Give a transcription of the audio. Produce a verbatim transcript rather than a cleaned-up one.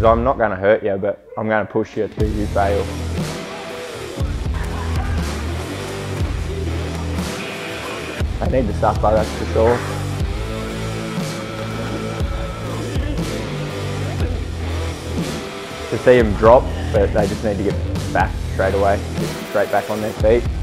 Because I'm not going to hurt you, but I'm going to push you till you fail. They need to suffer, that's for sure. To see them drop, but they just need to get back straight away, get straight back on their feet.